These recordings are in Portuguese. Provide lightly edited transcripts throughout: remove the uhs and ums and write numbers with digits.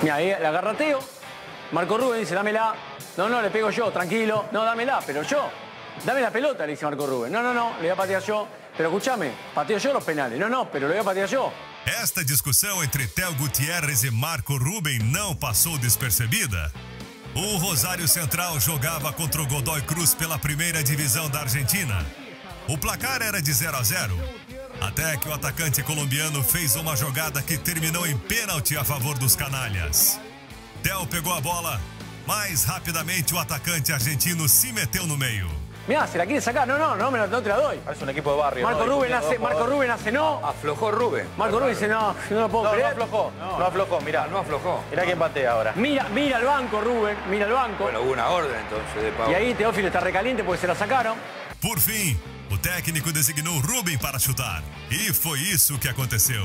Mira, ahí la agarra Teo. Marco Rubén dice, dámela. No, no, le pego yo, tranquilo. No, dámela, pero yo. Dame la pelota, le dice Marco Rubén. No, no, no, le voy a patear yo. Pero escúchame, pateo yo los penales. No, no, pero le voy a patear yo. Esta discussão entre Theo Gutierrez e Marco Rubem não passou despercebida. O Rosário Central jogava contra o Godoy Cruz pela primeira divisão da Argentina. O placar era de 0 a 0, até que o atacante colombiano fez uma jogada que terminou em pênalti a favor dos canalhas. Theo pegou a bola, mas rapidamente o atacante argentino se meteu no meio. Mirá, se la quiere sacar. No, no, no te la doy. Parece un equipo de barrio. Marco Rubén hace no. Aflojó Rubén. Marco Rubén dice no lo puedo creer. No aflojó, mirá, no aflojó. Mirá quién patea ahora. Mira al banco, Rubén, mira al banco. Bueno, hubo una orden entonces de Pau. Y ahí Teófilo está recaliente porque se la sacaron. Por fim, o técnico designou Rubem para chutar. E foi isso que aconteceu.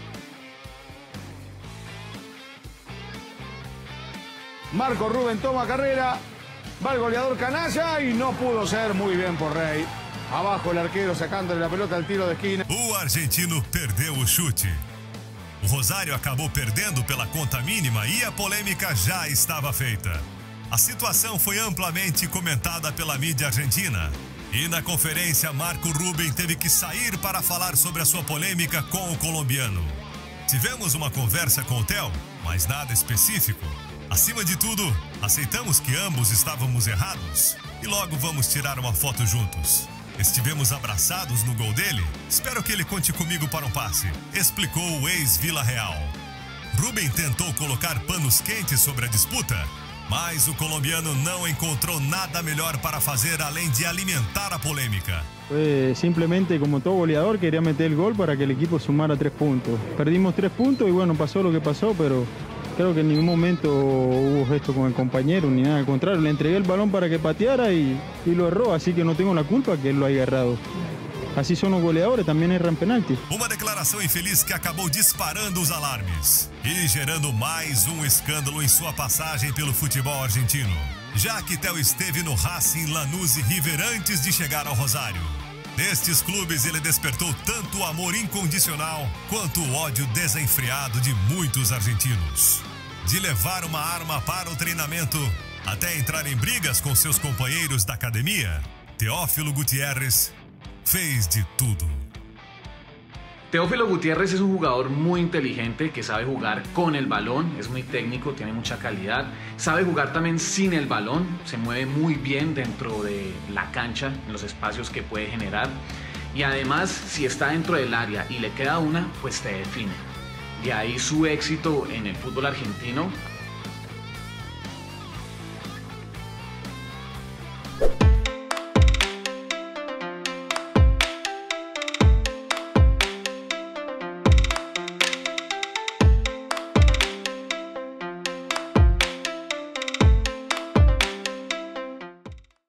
Marco Rubén toma carrera, va el goleador canalla y no pudo ser. Muy bien por Rey. Abajo el arquero sacándole la pelota al tiro de esquina. O argentino perdeu o chute. O Rosário acabou perdendo pela conta mínima e a polêmica já estava feita. A situação foi amplamente comentada pela mídia argentina. E na conferência, Marco Rubem teve que sair para falar sobre a sua polêmica com o colombiano. Tivemos uma conversa com o Theo, mas nada específico. Acima de tudo, aceitamos que ambos estávamos errados e logo vamos tirar uma foto juntos. Estivemos abraçados no gol dele. Espero que ele conte comigo para um passe, explicou o ex-Vila Real. Rubem tentou colocar panos quentes sobre a disputa, mas o colombiano não encontrou nada melhor para fazer além de alimentar a polêmica. Simplemente, como todo goleador, quería meter el gol para que el equipo sumara 3 puntos. Perdimos 3 puntos y bueno, pasó lo que pasó, pero creo que en ningún momento hubo gesto con el compañero ni nada, al contrario, le entregué el balón para que pateara y lo erró, así que no tengo la culpa que él lo haya errado. Assim são os goleadores, também erram penalti. Uma declaração infeliz que acabou disparando os alarmes e gerando mais um escândalo em sua passagem pelo futebol argentino, já que Theo esteve no Racing, Lanús e River antes de chegar ao Rosário. Nestes clubes ele despertou tanto o amor incondicional quanto o ódio desenfreado de muitos argentinos. De levar uma arma para o treinamento até entrar em brigas com seus companheiros da academia, Teófilo Gutierrez fez de tudo. Teófilo Gutiérrez es un jugador muy inteligente que sabe jugar con el balón, es muy técnico, tiene mucha calidad, sabe jugar también sin el balón, se mueve muy bien dentro de la cancha, en los espacios que puede generar y además si está dentro del área y le queda una, pues te define. De ahí su éxito en el fútbol argentino.